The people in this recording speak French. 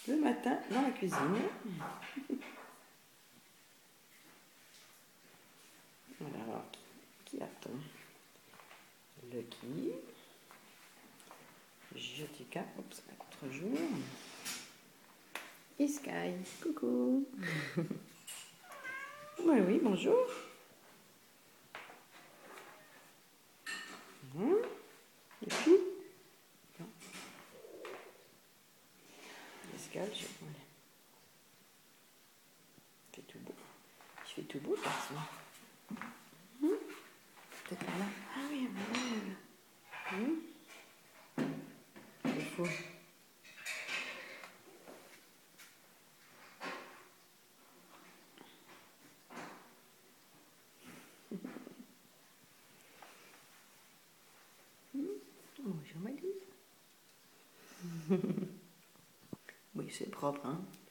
le matin dans la cuisine. Voilà, alors, qui a-t-on? Lucky, Jotica, oups, autre jour. Et Sky, coucou. Oui, oui, bonjour. Et puis, Sky, je fais tout beau. Je fais tout beau, garçon. Peut-être par là. Ah oui, voilà. C'est fou. Bonjour, Malice. Oui, c'est propre, hein.